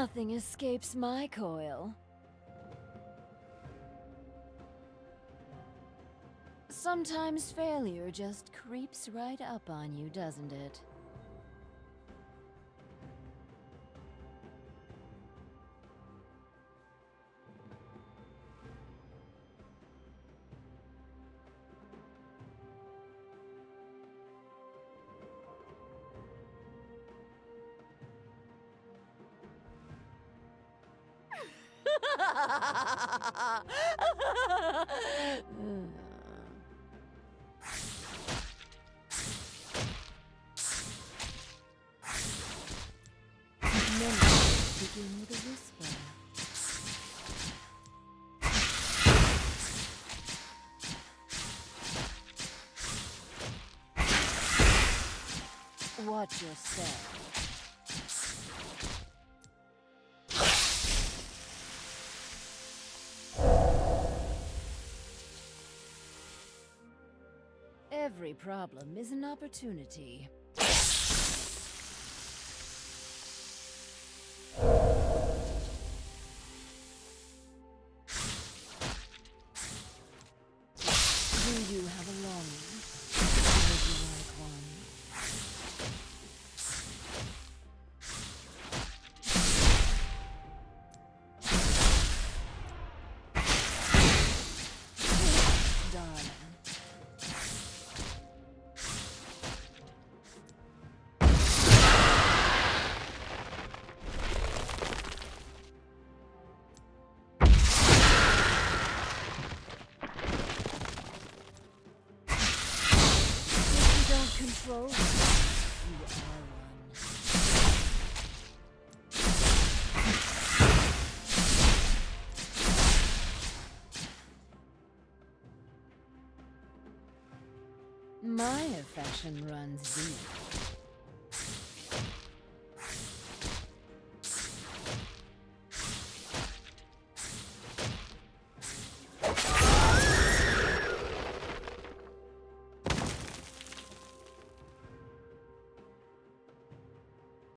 Nothing escapes my coil. Sometimes failure just creeps right up on you, doesn't it? Memories begin with a whisper. Watch yourself. Every problem is an opportunity. Do you have a longing? Would you like one? Darling. Control. You are one. My affection runs deep.